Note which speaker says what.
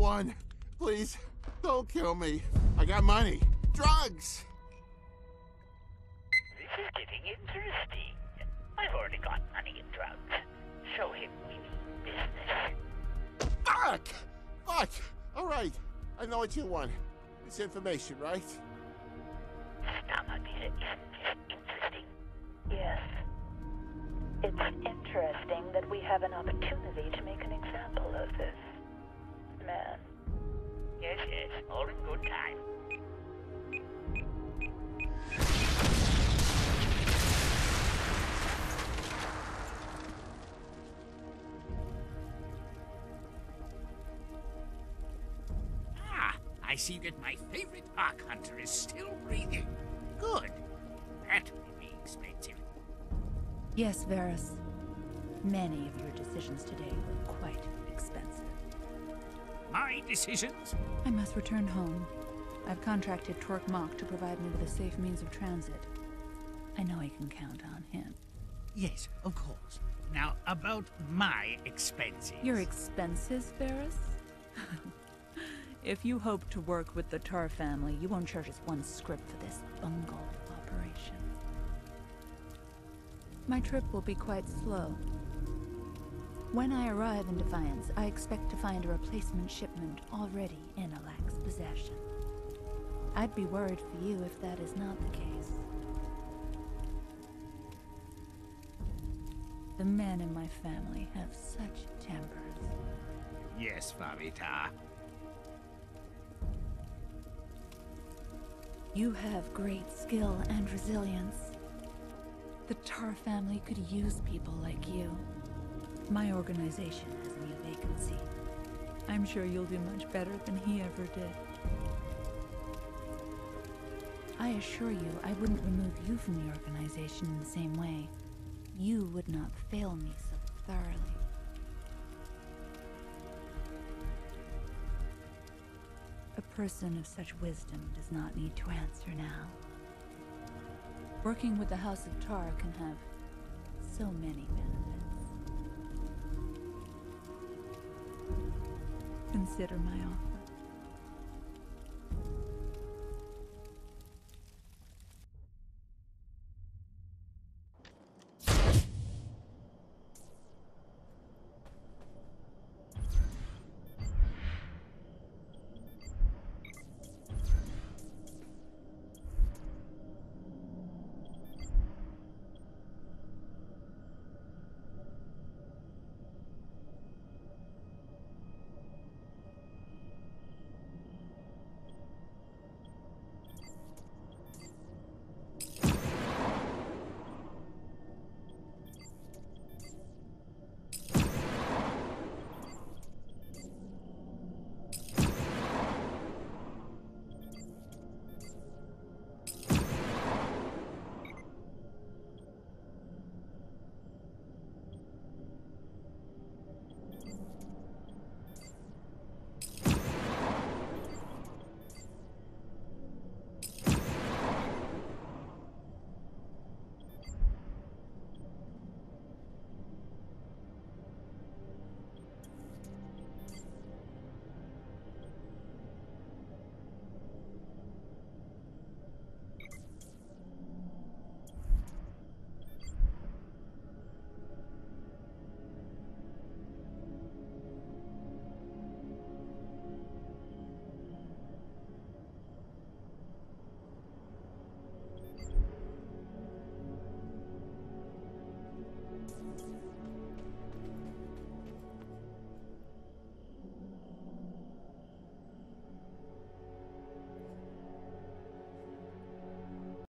Speaker 1: one. Please, don't kill me. I got money. Drugs!
Speaker 2: This is getting interesting. I've already got money and drugs. Show him we mean business.
Speaker 1: Fuck! Fuck! Alright, I know what you want. It's information, right?
Speaker 2: Stammer isn't just interesting.
Speaker 3: Yes. It's interesting that we have an opportunity to make an example of this man.
Speaker 2: Yes, all in good time. I see that my favorite Ark Hunter is still breathing. Good. That will be expensive.
Speaker 3: Yes, Varus. Many of your decisions today were quite expensive.
Speaker 2: My decisions?
Speaker 3: I must return home. I've contracted Torque Mach to provide me with a safe means of transit. I know I can count on him.
Speaker 2: Yes, of course. Now, about my expenses.
Speaker 3: Your expenses, Varus? If you hope to work with the Tar family, you won't charge us one script for this bungled operation. My trip will be quite slow. When I arrive in Defiance, I expect to find a replacement shipment already in Alak's possession. I'd be worried for you if that is not the case. The men in my family have such tempers.
Speaker 2: Yes, Vavita.
Speaker 3: You have great skill and resilience. The Tar family could use people like you. My organization has a new vacancy. I'm sure you'll do much better than he ever did. I assure you, I wouldn't remove you from the organization in the same way. You would not fail me so thoroughly. A person of such wisdom does not need to answer now. Working with the House of Tar can have so many benefits. Consider my offer.